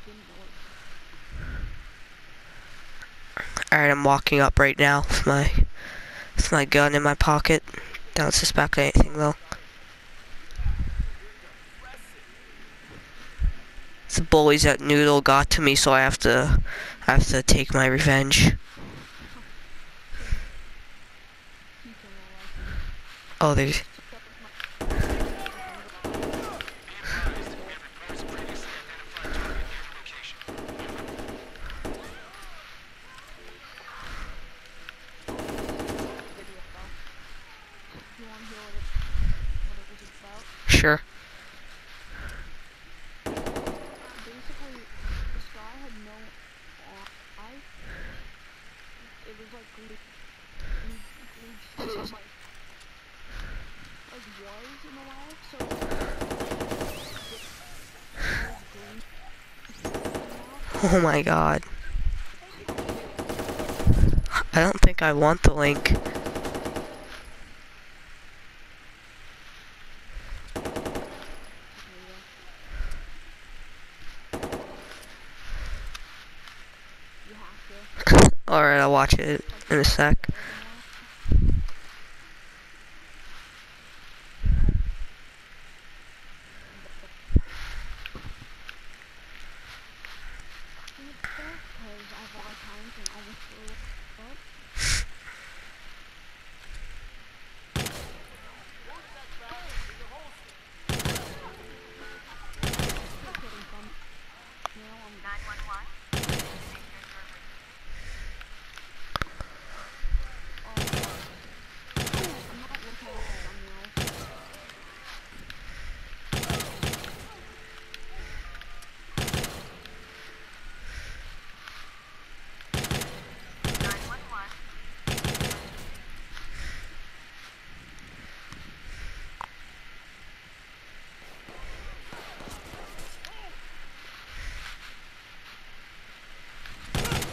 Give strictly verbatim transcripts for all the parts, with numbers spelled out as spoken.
Alright, I'm walking up right now with my with my gun in my pocket. Don't suspect anything though. It's the bullies that Noodle got to me, so I have to I have to take my revenge. Oh, there's sure. Oh my god. I don't think I want the link. Alright, I'll watch it in a sec.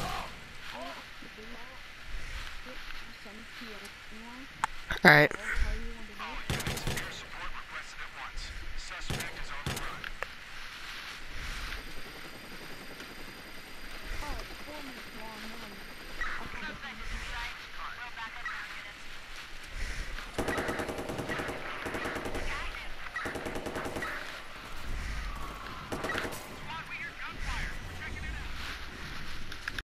Alright.